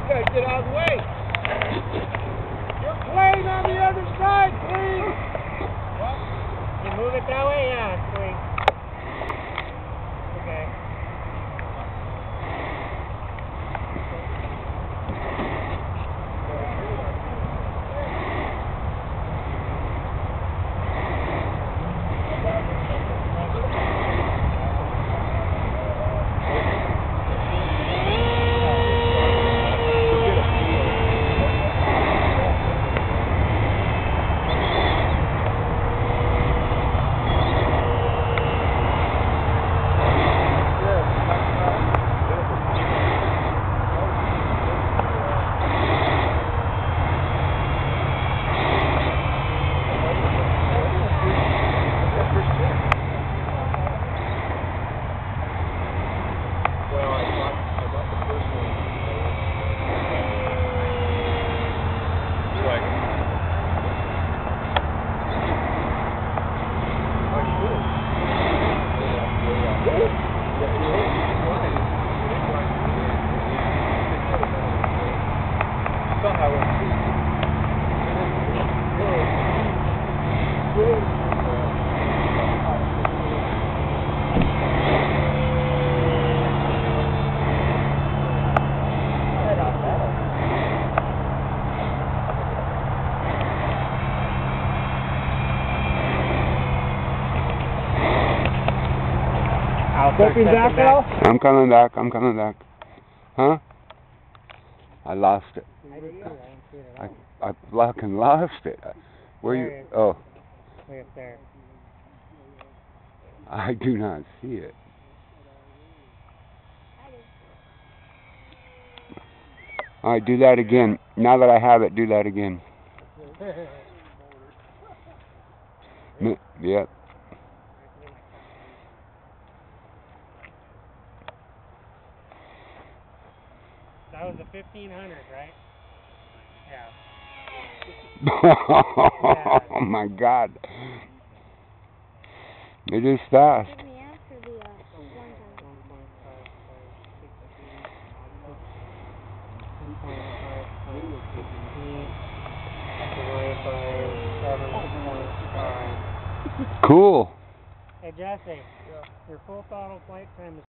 gotta get out of the way. You're playing on the other side, please. What? You move it that way? Yeah, sweet. Okay. Stepping back now? I'm coming back. Huh? I lost it. I fucking lost it. Where you? Oh. Way up there. I do not see it. Alright, do that again. Now that I have it, do that again. Yep. That was a 1500, right? Yeah. Oh my God. It is fast. Cool. Hey Jesse, your full throttle flight time is